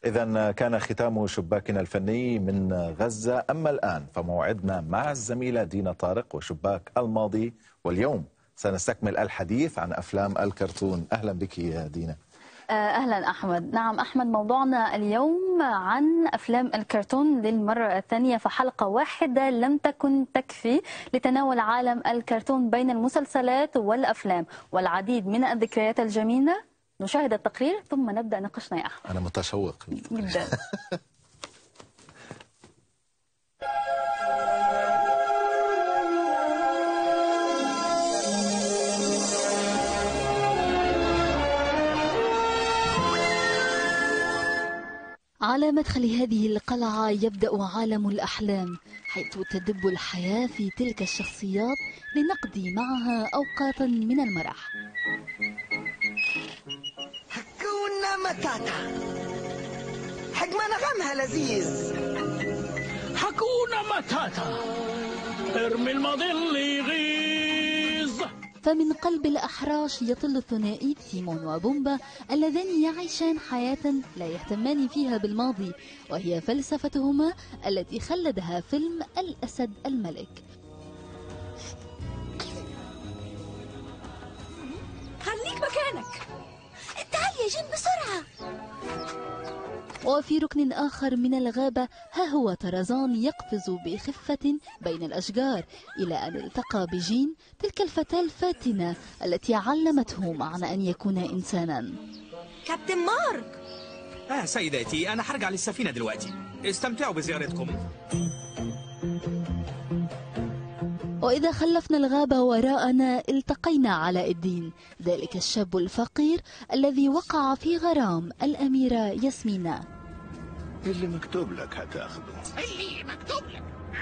إذا كان ختام شباكنا الفني من غزة. أما الآن فموعدنا مع الزميلة دينا طارق وشباك الماضي، واليوم سنستكمل الحديث عن أفلام الكرتون. أهلا بك يا دينا. أهلا أحمد. نعم أحمد، موضوعنا اليوم عن أفلام الكرتون للمرة الثانية، فحلقة واحدة لم تكن تكفي لتناول عالم الكرتون بين المسلسلات والأفلام والعديد من الذكريات الجميلة. نشاهد التقرير ثم نبدأ نقاشنا يا أحمد. أنا متشوق جدا. على مدخل هذه القلعة يبدأ عالم الأحلام، حيث تدب الحياة في تلك الشخصيات لنقضي معها أوقاتا من المرح. هكونا متاتا حجم نغمها لذيذ. هكونا متاتا ارمي المظل يغيظ. فمن قلب الأحراش يطل الثنائي تيمون وبومبا اللذان يعيشان حياة لا يهتمان فيها بالماضي، وهي فلسفتهما التي خلدها فيلم الأسد الملك. خليك مكانك، تعال يا جين بسرعة. وفي ركن آخر من الغابة ها هو طرزان يقفز بخفة بين الأشجار إلى أن التقى بجين، تلك الفتاة الفاتنة التي علمته معنى أن يكون إنسانا. كابتن مارك. سيداتي، أنا حرجع للسفينة دلوقتي، استمتعوا بزيارتكم. وإذا خلفنا الغابة وراءنا التقينا علاء الدين، ذلك الشاب الفقير الذي وقع في غرام الأميرة ياسمينة. اللي مكتوب لك هتاخده. اللي مكتوب لك.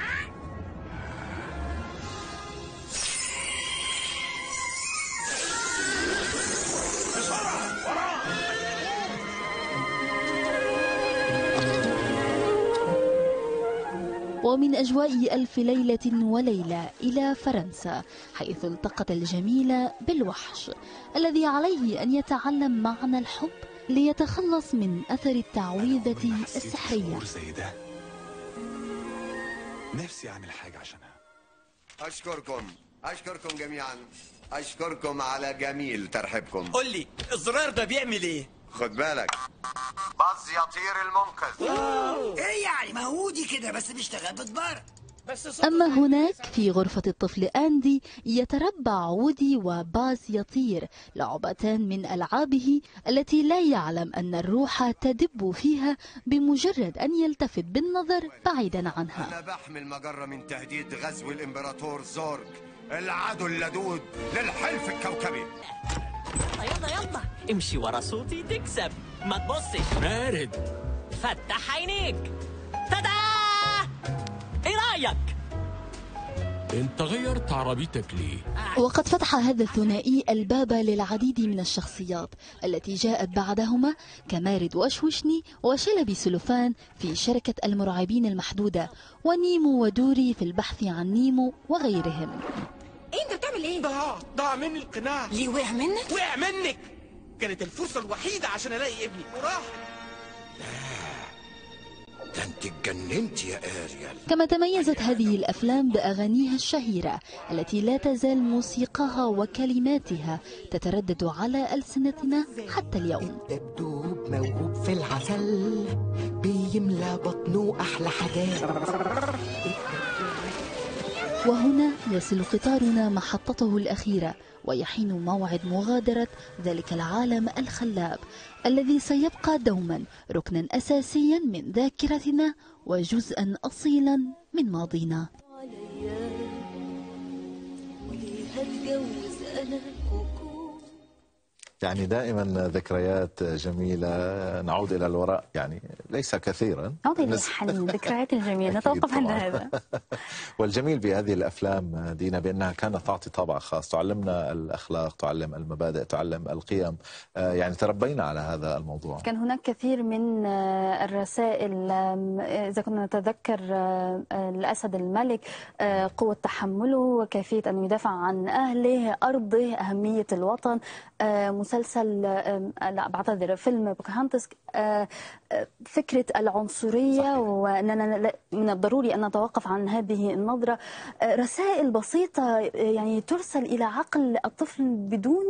ومن أجواء ألف ليلة وليلة إلى فرنسا، حيث التقت الجميلة بالوحش الذي عليه أن يتعلم معنى الحب ليتخلص من أثر التعويذة السحرية. نفسي أعمل حاجة عشانها. أشكركم جميعا، أشكركم على جميل ترحيبكم. قول لي الزرار ده بيعمل إيه؟ خد بالك، باز يطير المنقذ. ايه يعني؟ ما هو دي كده بس بيشتغل بتبارك. أما هناك في غرفة الطفل أندي يتربع وودي وباز يطير، لعبتان من ألعابه التي لا يعلم أن الروح تدب فيها بمجرد أن يلتفت بالنظر بعيدا عنها. أنا بحمي المجرة من تهديد غزو الإمبراطور زورج، العدو اللدود للحلف الكوكبي. يلا امشي ورا صوتي تكسب، ما تبصش. بارد. فتح عينيك. تدا! ايه رأيك؟ انت غيرت عربيتك ليه؟ وقد فتح هذا الثنائي الباب للعديد من الشخصيات التي جاءت بعدهما كمارد وشوشني وشلبي سلوفان في شركة المرعبين المحدودة، ونيمو ودوري في البحث عن نيمو وغيرهم. انت بتعمل ايه؟ ضاع مني القناع. ليه وقع منك؟ وقع منك. كانت الفرصة الوحيدة عشان الاقي ابني وراح. ده انت اتجننت يا اريال. كما تميزت هذه الأفلام بأغانيها الشهيرة التي لا تزال موسيقاها وكلماتها تتردد على ألسنتنا حتى اليوم. دبدوب موهوب في العسل بيملى بطنه أحلى حاجات. وهنا يصل قطارنا محطته الأخيرة، ويحين موعد مغادرة ذلك العالم الخلاب الذي سيبقى دوما ركنا أساسيا من ذاكرتنا وجزءا أصيلا من ماضينا. يعني دائما ذكريات جميلة، نعود إلى الوراء يعني ليس كثيرا. نعود إلى الحنين، الذكريات الجميلة نتوقف عند هذا. والجميل بهذه الأفلام دينا بأنها كانت تعطي طابع خاص، تعلمنا الأخلاق، تعلم المبادئ، تعلم القيم، يعني تربينا على هذا الموضوع. كان هناك كثير من الرسائل، إذا كنا نتذكر الأسد الملك، قوة تحمله وكيفية أن يدافع عن أهله، أرضه، أهمية الوطن، مسلسل لا بعتذر فيلم بوكاهانتس فكرة العنصرية، وأننا من الضروري أن نتوقف عن هذه النظرة. رسائل بسيطة يعني ترسل إلى عقل الطفل بدون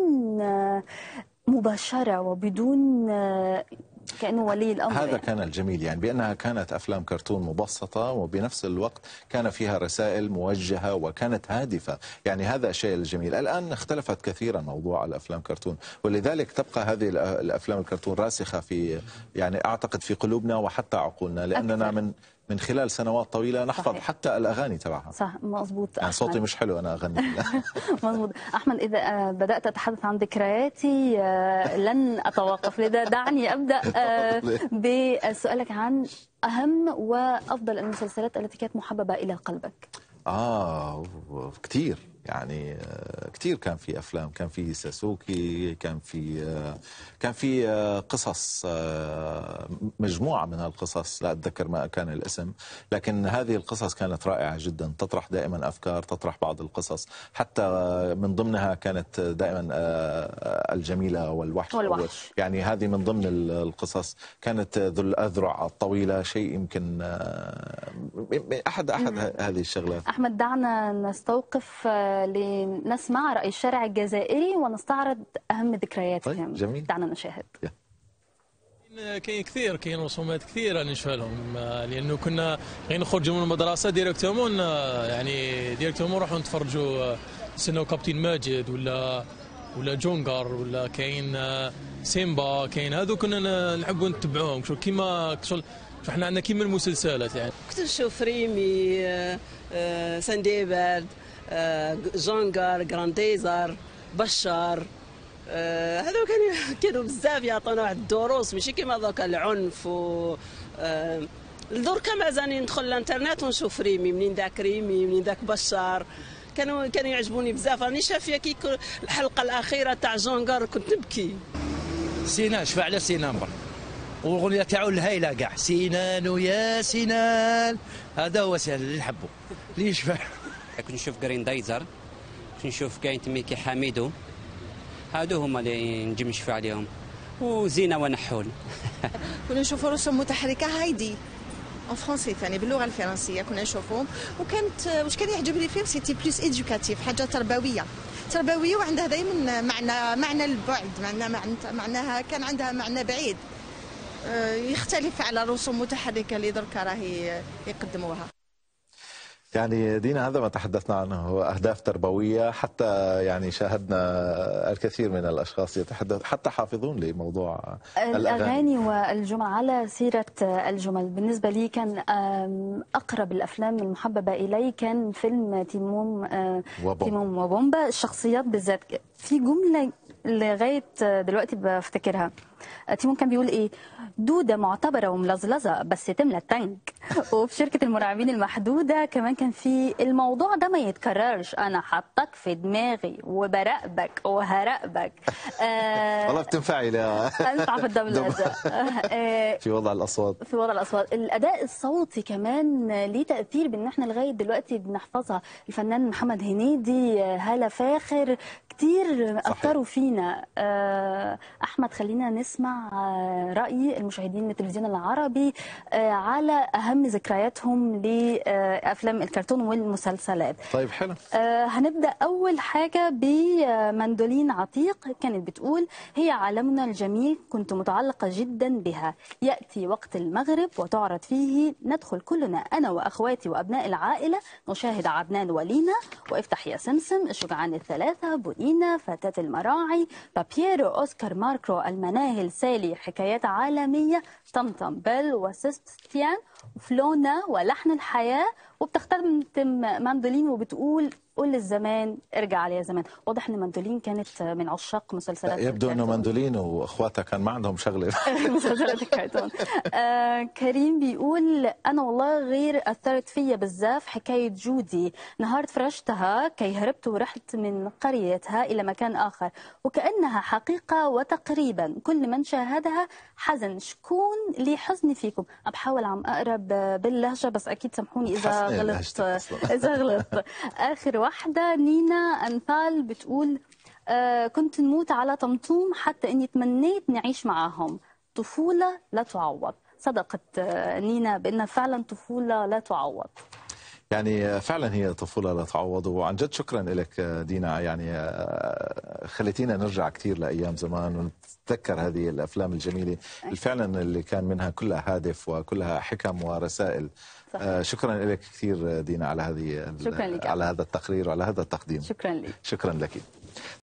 مباشرة وبدون كأنه ولي الأمر. هذا كان الجميل، يعني بأنها كانت أفلام كرتون مبسطة وبنفس الوقت كان فيها رسائل موجهة وكانت هادفة، يعني هذا الشيء الجميل. الآن اختلفت كثيرا موضوع الأفلام كرتون، ولذلك تبقى هذه الأفلام الكرتون راسخة في يعني أعتقد في قلوبنا وحتى عقولنا، لأننا من خلال سنوات طويلة نحفظ صحيح. حتى الأغاني تبعها. صح مظبوط. يعني صوتي مش حلو أنا أغني. مظبوط. أحمد، إذا بدأت أتحدث عن ذكرياتي لن أتوقف، لذا دعني أبدأ بسؤالك عن أهم وأفضل المسلسلات التي كانت محببة إلى قلبك. كتير، يعني كتير كان في أفلام، كان في ساسوكي، كان في قصص، مجموعة من القصص لا أتذكر ما كان الاسم، لكن هذه القصص كانت رائعة جدا، تطرح دائما أفكار، تطرح بعض القصص، حتى من ضمنها كانت دائما الجميلة والوحش. يعني هذه من ضمن القصص، كانت ذو الأذرع الطويلة، شيء يمكن أحد هذه الشغلات. أحمد، دعنا نستوقف لنسمع رأي الشارع الجزائري ونستعرض أهم ذكرياتهم. طيب جميل. دعنا نشاهد. كاين كثير، كاين رسومات كثيره نشوفها لهم، لانه كنا غير نخرجوا من المدرسه ديريكتومون، يعني ديريكتومون نروحوا نتفرجوا، نستناو كابتن ماجد ولا جونغر، ولا كاين سيمبا، كاين هذو كنا نحبوا نتبعوهم كيما احنا عندنا كيما المسلسلات. يعني كنت نشوف ريمي، سانديبرد، جونغر، جرانديزر، بشار، هذو كانوا بزاف يعطونا واحد الدروس، ماشي كيما ذوك العنف و دركا مازالني ندخل الانترنت ونشوف ريمي، منين ذاك ريمي منين ذاك بشار، كانوا يعجبوني بزاف. راني شافيه كي الحلقه الاخيره تاع جونغر كنت نبكي. سينان، شفع على سينان برك، والاغنيه تاعو الهايله كاع، سنان ويا سنان، هذا هو اللي نحبه اللي يشفع. كنت نشوف جراندايزر، كنت نشوف كاين تميكي حميدو، هادو هما اللي نجم نشفع عليهم، وزينه ونحول. كنا نشوفوا رسوم متحركه هايدي اون فرونسي، ثاني باللغه الفرنسيه كنا نشوفوهم، وكانت واش كان يعجبني فيهم سيتي بلوس ايدوكاتيف، حاجه تربويه وعندها دائما معنى البعد، معناها كان عندها معنى بعيد، يختلف على رسوم متحركه اللي دركا راهي يقدموها. يعني دينا، هذا ما تحدثنا عنه هو أهداف تربوية، حتى يعني شاهدنا الكثير من الأشخاص يتحدث حتى حافظون لموضوع الأغاني والجمل. على سيرة الجمل، بالنسبة لي كان أقرب الأفلام المحببة إلي كان فيلم تيمون وبومبا. الشخصيات بالذات، في جملة لغاية دلوقتي بفتكرها. تيمون كان بيقول إيه؟ دودة معتبرة وملزلزة بس تملى التانك. وفي شركة المراقبين المحدودة كمان كان في الموضوع ده ما يتكررش، أنا حطك في دماغي وبراقبك وهراقبك. والله بتنفعي أنفع في الدبلجة. في وضع الأصوات. الأداء الصوتي كمان ليه تأثير، بأن احنا لغاية دلوقتي بنحفظها. الفنان محمد هنيدي، هالة فاخر، كتير أثروا فينا. أحمد، خلينا نسمع رأي المشاهدين من التلفزيون العربي على أهم ذكرياتهم لأفلام الكرتون والمسلسلات. طيب حلو. هنبدأ أول حاجة بمندولين عتيق، كانت بتقول: هي عالمنا الجميل، كنت متعلقة جدا بها. يأتي وقت المغرب وتعرض فيه، ندخل كلنا أنا وأخواتي وأبناء العائلة، نشاهد عدنان ولينا، وافتح يا سمسم، الشجعان الثلاثة، بونينا، فتاة المراعي، بابييرو، أوسكار، ماركرو، المناهل، سالي، حكايات عالمية، طمطم، بيل، وسيستيان، وفلونا، ولحن الحياة. وبتختم ماندولين وبتقول: قول للزمان ارجع يا زمان. واضح ان ماندولين كانت من عشاق مسلسلات يبدو انه ماندولين واخواتها كان ما عندهم شغله مسلسلات الكرتون. كريم بيقول: انا والله غير اثرت فيا بزاف حكايه جودي، نهار فرشتها كي هربت ورحت من قريتها الى مكان اخر، وكانها حقيقه، وتقريبا كل من شاهدها حزن. شكون اللي حزني فيكم؟ بحاول عم اقرب باللهجه، بس اكيد سامحوني اذا غلطت. اخر واحدة نينا أنفال بتقول: كنت نموت على طمطوم حتى إني تمنيت نعيش معاهم. طفولة لا تعوض. صدقت نينا بأنها فعلا طفولة لا تعوض. يعني فعلا هي طفولة لا تعوض، وعن جد شكرا لك دينا. يعني خليتينا نرجع كثير لأيام زمان ونتذكر هذه الأفلام الجميلة فعلا اللي كان منها كلها هادف وكلها حكم ورسائل. شكرا لك كثير دينا على هذه على هذا التقرير وعلى هذا التقديم. شكرا لك. شكرا لك.